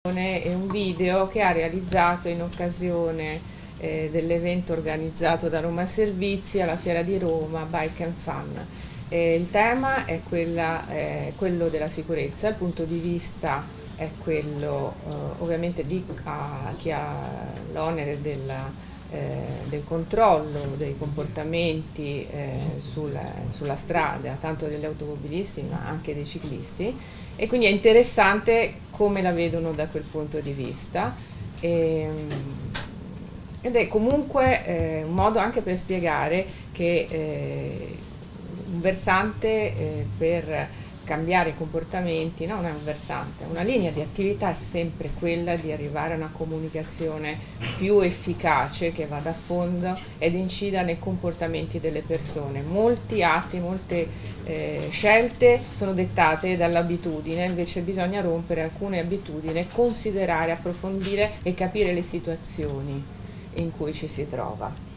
È un video che ha realizzato in occasione dell'evento organizzato da Roma Servizi alla Fiera di Roma, Bike and Fun. Il tema è quello della sicurezza, il punto di vista è quello ovviamente di chi ha l'onere del controllo dei comportamenti sulla strada, tanto degli automobilisti ma anche dei ciclisti, e quindi è interessante come la vedono da quel punto di vista, ed è comunque un modo anche per spiegare che un versante per cambiare i comportamenti, no, non è un versante, una linea di attività è sempre quella di arrivare a una comunicazione più efficace che vada a fondo ed incida nei comportamenti delle persone. Molti atti, molte scelte sono dettate dall'abitudine, invece bisogna rompere alcune abitudini, considerare, approfondire e capire le situazioni in cui ci si trova.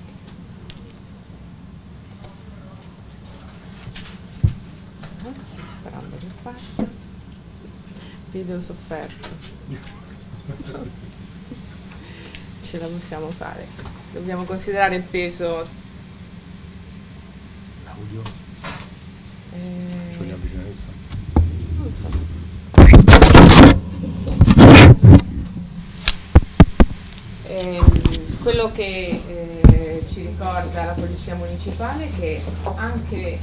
Video sofferto. Ce la possiamo fare. Dobbiamo considerare il peso. Audio. Vogliamo avvicinare questo? Non so. Quello che ci ricorda la Polizia Municipale che anche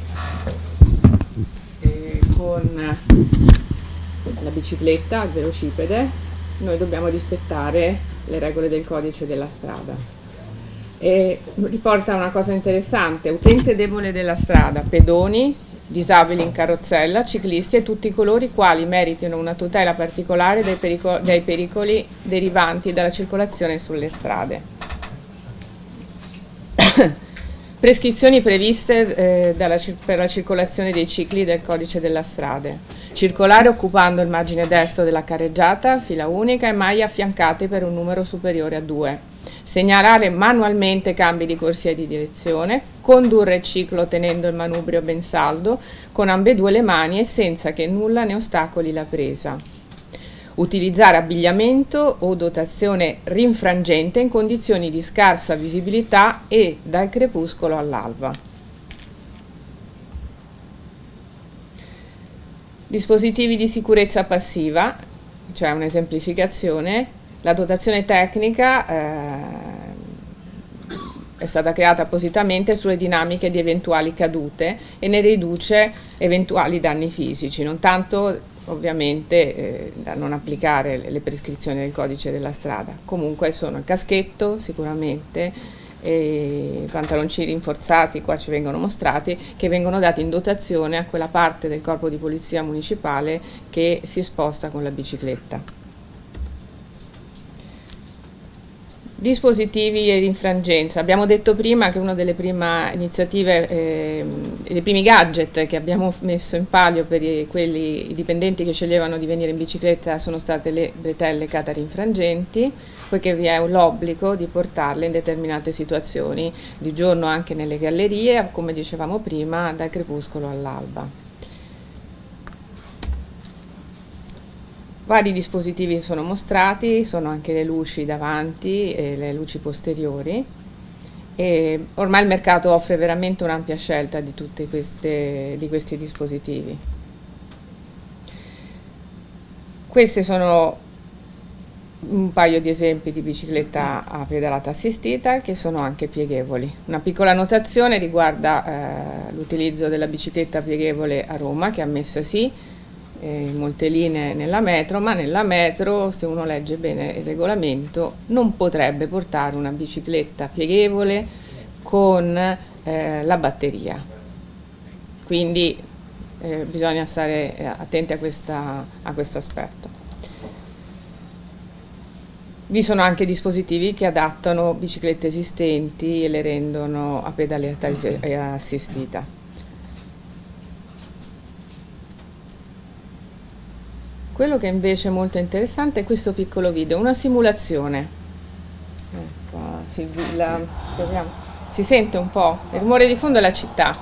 con la bicicletta, il velocipede, noi dobbiamo rispettare le regole del codice della strada. E riporta una cosa interessante: utente debole della strada, pedoni, disabili in carrozzella, ciclisti e tutti coloro i quali meritino una tutela particolare dai pericoli derivanti dalla circolazione sulle strade. Prescrizioni previste per la circolazione dei cicli del codice della strada: circolare occupando il margine destro della carreggiata, fila unica e maglie affiancate per un numero superiore a 2, segnalare manualmente cambi di corsia e di direzione, condurre il ciclo tenendo il manubrio ben saldo con ambedue le mani e senza che nulla ne ostacoli la presa, utilizzare abbigliamento o dotazione rinfrangente in condizioni di scarsa visibilità e dal crepuscolo all'alba. Dispositivi di sicurezza passiva, cioè un'esemplificazione. La dotazione tecnica è stata creata appositamente sulle dinamiche di eventuali cadute e ne riduce eventuali danni fisici, non tanto ovviamente da non applicare le prescrizioni del codice della strada. Comunque sono il caschetto sicuramente, i pantaloncini rinforzati, qua ci vengono mostrati, che vengono dati in dotazione a quella parte del corpo di polizia municipale che si sposta con la bicicletta. Dispositivi e rinfrangenza. Abbiamo detto prima che una delle prime iniziative, dei primi gadget che abbiamo messo in palio per i dipendenti che sceglievano di venire in bicicletta sono state le bretelle catarinfrangenti, poiché vi è l'obbligo di portarle in determinate situazioni, di giorno anche nelle gallerie, come dicevamo prima, dal crepuscolo all'alba. Vari dispositivi sono mostrati, sono anche le luci davanti e le luci posteriori, e ormai il mercato offre veramente un'ampia scelta di questi dispositivi. Questi sono un paio di esempi di bicicletta a pedalata assistita che sono anche pieghevoli. Una piccola notazione riguarda l'utilizzo della bicicletta pieghevole a Roma, che è ammessa sì in molte linee nella metro, ma nella metro, se uno legge bene il regolamento, non potrebbe portare una bicicletta pieghevole con la batteria. Quindi bisogna stare attenti a questo aspetto. Vi sono anche dispositivi che adattano biciclette esistenti e le rendono a pedalata assistita. Quello che invece è molto interessante è questo piccolo video, una simulazione. Qua si sente un po', il rumore di fondo è la città.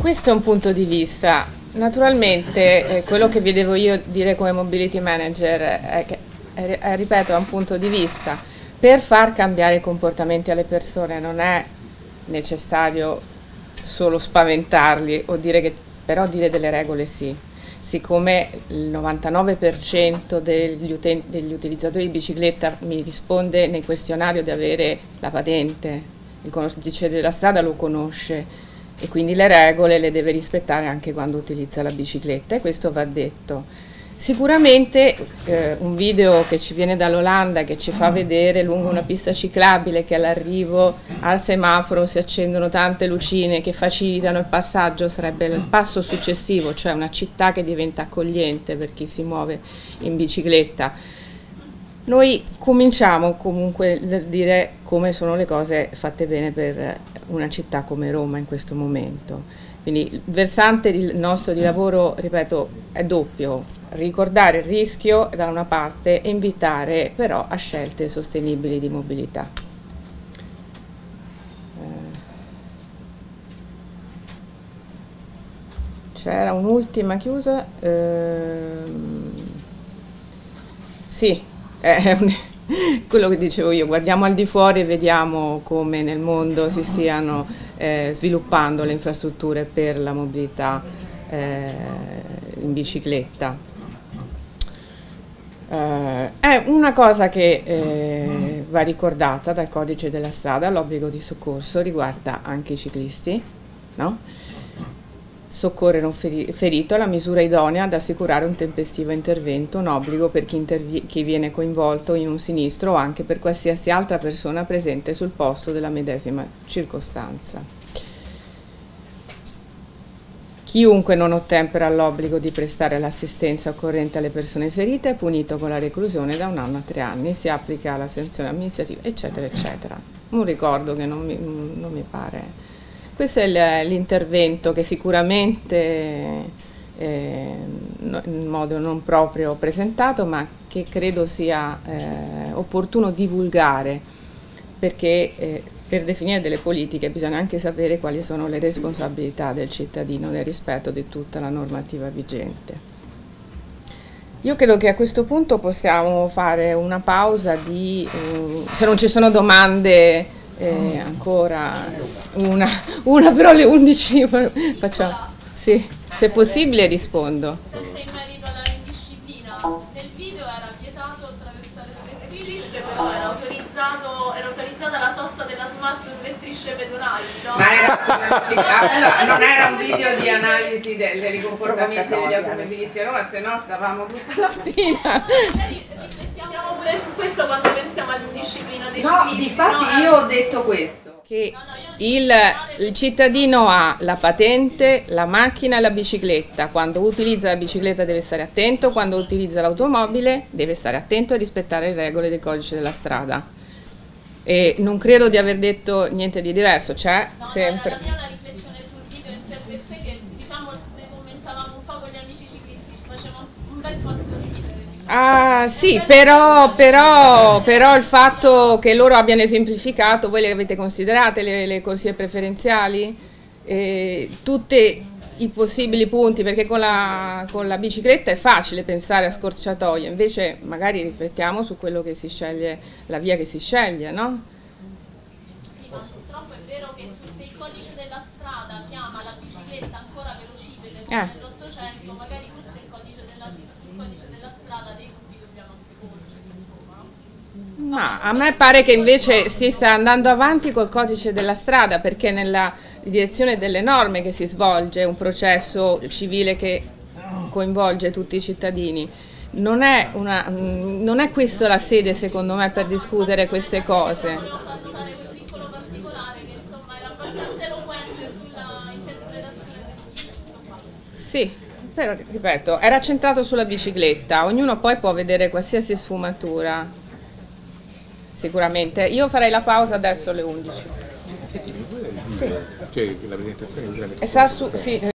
Questo è un punto di vista. Naturalmente quello che vedevo io dire come mobility manager è che, ripeto, è un punto di vista. Per far cambiare i comportamenti alle persone non è necessario solo spaventarli o dire che, però dire delle regole sì. Siccome il 99% degli utilizzatori di bicicletta mi risponde nel questionario di avere la patente, il codice della strada lo conosce e quindi le regole le deve rispettare anche quando utilizza la bicicletta, e questo va detto. Sicuramente un video che ci viene dall'Olanda, che ci fa vedere lungo una pista ciclabile che all'arrivo al semaforo si accendono tante lucine che facilitano il passaggio, sarebbe il passo successivo, cioè una città che diventa accogliente per chi si muove in bicicletta. Noi cominciamo comunque a dire come sono le cose fatte bene per una città come Roma in questo momento. Quindi il versante nostro di lavoro, ripeto, è doppio: ricordare il rischio da una parte e invitare però a scelte sostenibili di mobilità. C'era un'ultima chiusa. Sì, è quello che dicevo io, guardiamo al di fuori e vediamo come nel mondo si stiano sviluppando le infrastrutture per la mobilità in bicicletta. È una cosa che va ricordata dal codice della strada: l'obbligo di soccorso riguarda anche i ciclisti, no? Soccorrere un ferito è la misura idonea ad assicurare un tempestivo intervento, un obbligo per chi viene coinvolto in un sinistro o anche per qualsiasi altra persona presente sul posto della medesima circostanza. Chiunque non ottempera all'obbligo di prestare l'assistenza occorrente alle persone ferite è punito con la reclusione da 1 anno a 3 anni, si applica la sanzione amministrativa, eccetera, eccetera. Un ricordo che non mi pare. Questo è l'intervento che sicuramente in modo non proprio presentato, ma che credo sia opportuno divulgare, perché per definire delle politiche bisogna anche sapere quali sono le responsabilità del cittadino nel rispetto di tutta la normativa vigente. Io credo che a questo punto possiamo fare una pausa se non ci sono domande. Ancora una però alle 11 facciamo. Sì, se è possibile rispondo. Sempre in merito alla indisciplina, nel video era vietato attraversare le strisce, però era autorizzata la sosta della Smart sulle strisce pedonali, no? Ma non era un video di analisi dei comportamenti degli automobilisti a Roma, se no stavamo tutta la mattina. Riflettiamo pure su questo quando pensiamo all'indisciplina dei No, ciclisti. difatti io ho detto questo, che il cittadino ha la patente, la macchina e la bicicletta. Quando utilizza la bicicletta deve stare attento, quando utilizza l'automobile deve stare attento e rispettare le regole del codice della strada. E non credo di aver detto niente di diverso, c'è sempre. La mia è una riflessione sul video in sé per sé, che diciamo ne commentavamo un po' con gli amici ciclisti, ci faceva un bel po' sorridere. Ah sì, però il fatto che loro abbiano esemplificato, voi le avete considerate le corsie preferenziali? Tutti i possibili punti, perché con la bicicletta è facile pensare a scorciatoie, invece magari riflettiamo su quello che si sceglie, la via che si sceglie, no? Sì, ma purtroppo è vero che se il codice della strada chiama la bicicletta ancora velocipede come nell'800, magari forse sul codice della strada dei dubbi dobbiamo anche porceli, insomma, no? Ma a me pare che invece si sta andando avanti col codice della strada, perché nella direzione delle norme che si svolge un processo civile che coinvolge tutti i cittadini. Non è questa la sede, secondo me, per discutere queste cose. Volevo far notare quel piccolo particolare che insomma era abbastanza eloquente sulla interpretazione del video. Sì, però ripeto, era centrato sulla bicicletta, ognuno poi può vedere qualsiasi sfumatura, sicuramente. Io farei la pausa adesso alle 11. Sì. Cioè la presentazione Sì.